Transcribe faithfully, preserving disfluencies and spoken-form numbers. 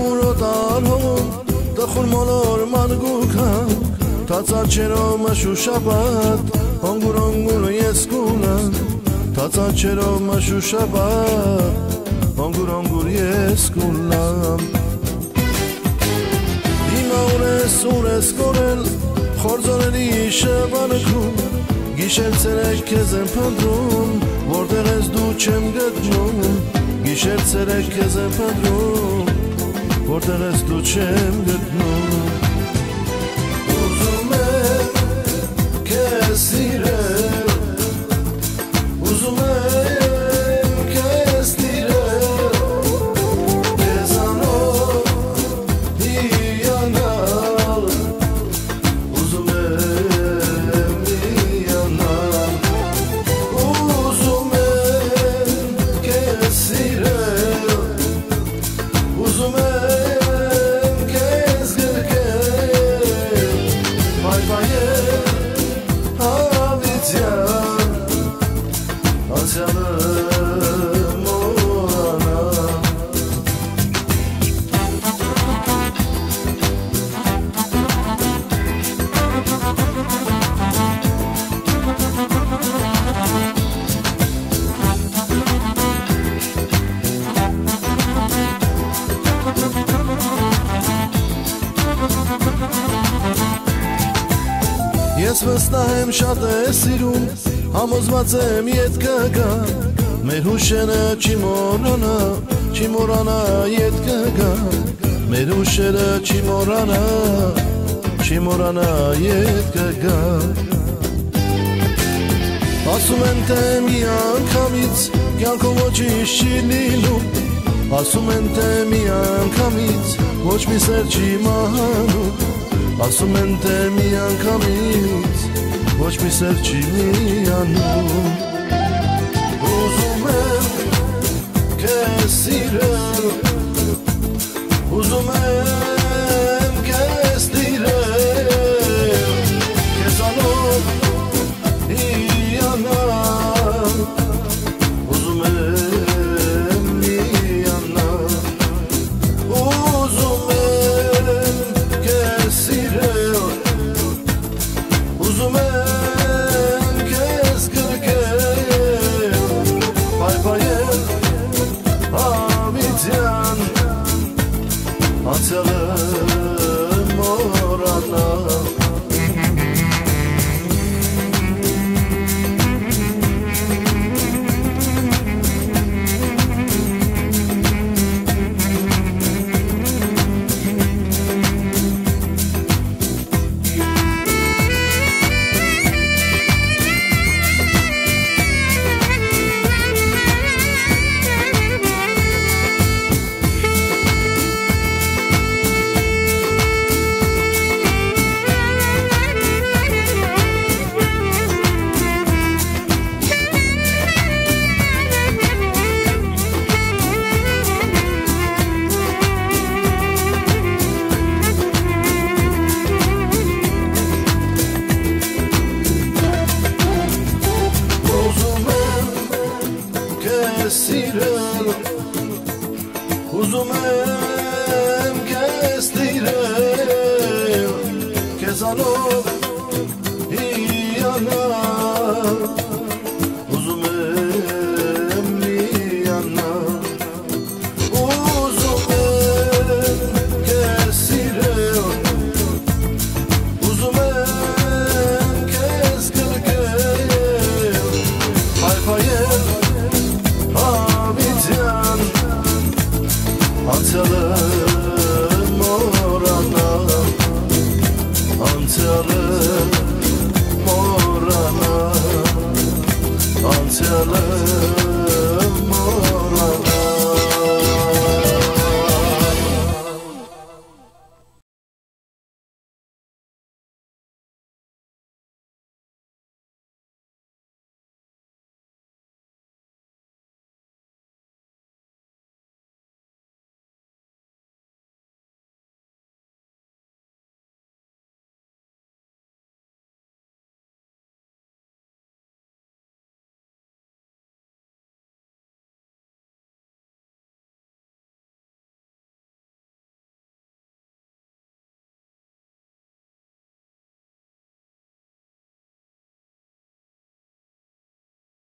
ուրոտարհոմ տխուր մոլոր մարգուքան Թացաչերով մշուշաբատ Հոնգուր հոնգուր ես կունան Թացաչերով մշուշաբատ Հոնգուր հոնգուր ես կունան Հիմա ուրես ուրես կորել Խորձորելի շվանքում Գիշեր ցերեկ քեզ եմ փնտրում Որտեղ ես դու չեմ գտնում Գիշեր ցերեկ քեզ եմ փնտրում Որտեղ ես դու չեմ գտնում Ուզում եմ քեզ սիրել Ուզում եմ քեզ սիրել Քեզանով հիանալ Ուզում եմ հիանալ Ուզում եմ քեզ սիրել Ուզում եմ Ես վստահ եմ շատ է սիրում, համոզված եմ ետ կգա Մեր հուշերը չի մոռանա, չի մոռանա ետ կգա Մեր հուշերը չի մոռանա, չի մոռանա ետ կգա Ասում են թե մի անգամից, կյանքում ոչինչ չի լինում Ասում են թե մի անգամից, ոչ մի սեր չի մահանում Ասում են թե մի անգամից ոչ մի սեր չի միանում Ուզում եմ քեզ սիրել Ուզում եմ քեզ սիրել Քեզանով հիանալ Ուզում եմ միանալ Ուզում եմ քեզ սիրել Ուզում եմ քեզ գրկել Պայպայել հավիտյան Անցյալը մոռանալ Սիրել Ուզում եմ քեզ սիրել Քեզանով հիանալ Ուզում եմ միանալ Ուզում եմ քեզ սիրել Ուզում եմ քեզ գրկել Պայպայել Անցյալը մոռանալ Անցյալը մոռանալ Անցյալը